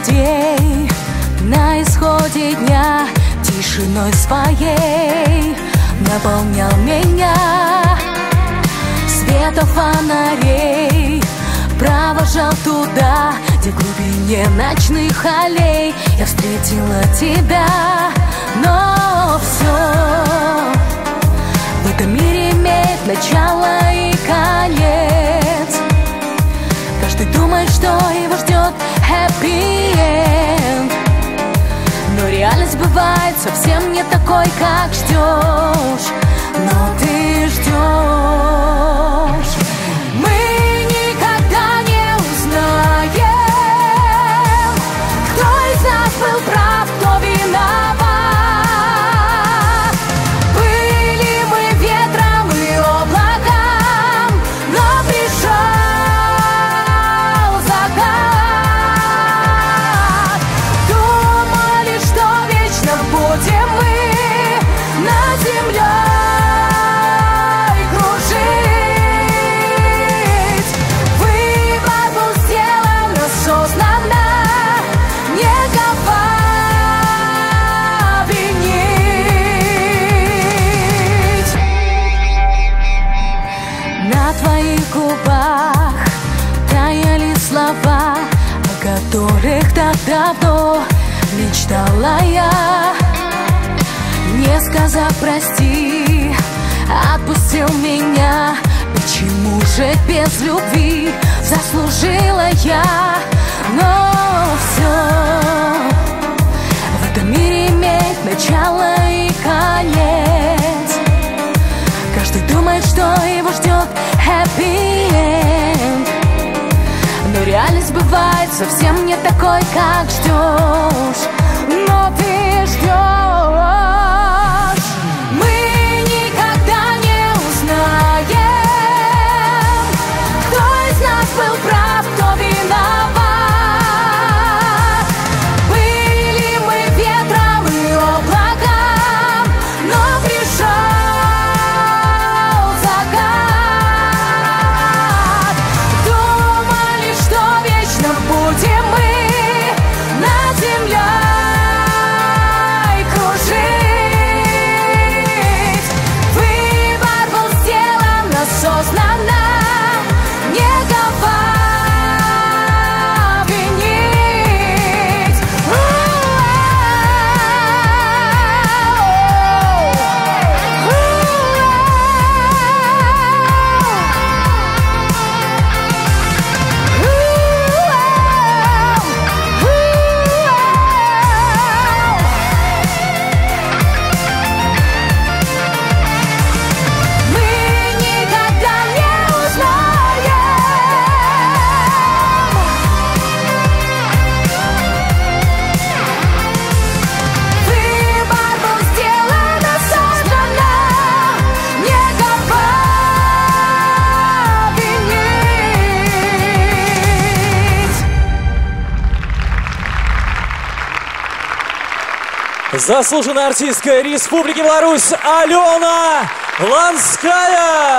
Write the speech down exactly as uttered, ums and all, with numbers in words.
людей на исходе дня тишиной своей наполнял меня. Света фонарей провожал туда, где в глубине ночных аллей я встретила тебя. Но все в этом мире имеет начало и конец. Каждый думает, что его ждет happy end, но реальность бывает совсем не такой, как ждешь. Но ты ждешь. Мы никогда не узнаем, кто из нас был прав, кто виноват. Были мы ветром и облаком, но пришел закат. Думали, что вечно будем мы на земле слова, о которых так давно мечтала я. Не сказав прости, отпустил меня. Почему же без любви заслужила я? Но все в этом мире имеет начало и конец. Каждый думает, что его ждет happy end, но реальность бывает совсем не такой, как ждешь. Но ты ждешь. Мы никогда не узнаем, кто из нас был прав, кто виноват. Были мы ветром и облаком, но пришел закат. Думали, что вечно будем мы над землей кружить. Выбор был сделан осознанно, никого винить. Заслуженная артистка Республики Беларусь Алена Ланская.